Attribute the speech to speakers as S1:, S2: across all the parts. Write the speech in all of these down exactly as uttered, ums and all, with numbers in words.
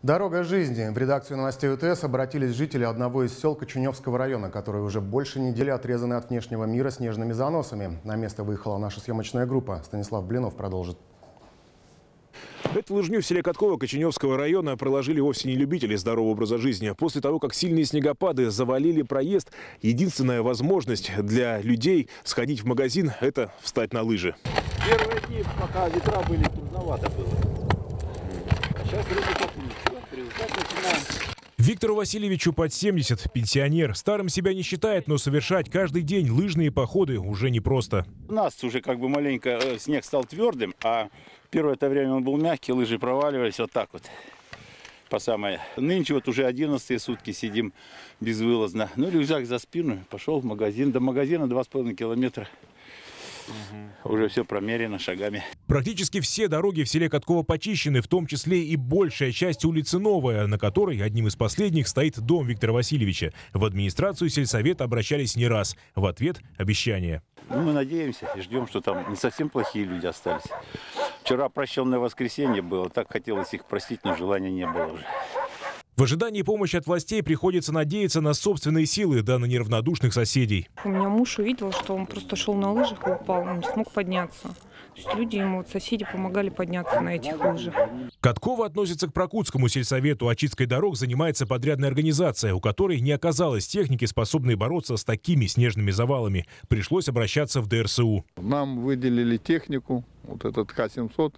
S1: Дорога жизни. В редакцию новостей УТС обратились жители одного из сел Коченевского района, которые уже больше недели отрезаны от внешнего мира снежными заносами. На место выехала наша съемочная группа. Станислав Блинов продолжит.
S2: Эту лыжню в селе Катково Коченевского района проложили вовсе не любители здорового образа жизни. После того, как сильные снегопады завалили проезд, единственная возможность для людей сходить в магазин – это встать на лыжи.
S3: Первые дни, пока ветра были, трудновато было. А сейчас вроде как начинаем.
S4: Виктору Васильевичу под семьдесят, пенсионер. Старым себя не считает, но совершать каждый день лыжные походы уже непросто.
S3: У нас уже как бы маленько э, снег стал твердым, а первое это время он был мягкий, лыжи проваливались вот так вот. По самое. Нынче вот уже одиннадцатые сутки сидим безвылазно. Ну, рюкзак за спину, пошел в магазин. До магазина два с половиной километра. Угу. Уже все промерено шагами.
S4: Практически все дороги в селе Катково почищены, в том числе и большая часть улицы Новая, на которой одним из последних стоит дом Виктора Васильевича. В администрацию сельсовета обращались не раз. В ответ – обещание.
S3: Ну, мы надеемся и ждем, что там не совсем плохие люди остались. Вчера прощенное воскресенье было, так хотелось их простить, но желания не было уже.
S4: В ожидании помощи от властей приходится надеяться на собственные силы, да на неравнодушных соседей.
S5: У меня муж увидел, что он просто шел на лыжах и упал, он не смог подняться. То есть люди ему, вот соседи, помогали подняться на этих лыжах.
S4: Катково относится к Прокутскому сельсовету. Очисткой дорог занимается подрядная организация, у которой не оказалось техники, способной бороться с такими снежными завалами. Пришлось обращаться в дэ эр эс у.
S6: Нам выделили технику, вот этот ка семьсот.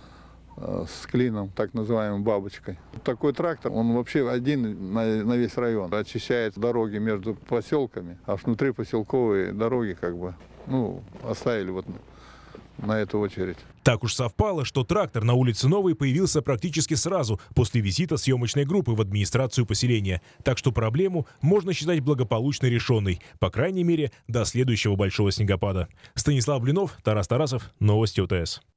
S6: С клином, так называемой бабочкой. Такой трактор, он вообще один на, на весь район. Очищает дороги между поселками, а внутри поселковые дороги как бы, ну, оставили вот на эту очередь.
S4: Так уж совпало, что трактор на улице Новой появился практически сразу после визита съемочной группы в администрацию поселения. Так что проблему можно считать благополучно решенной, по крайней мере, до следующего большого снегопада. Станислав Блинов, Тарас Тарасов, новости УТС.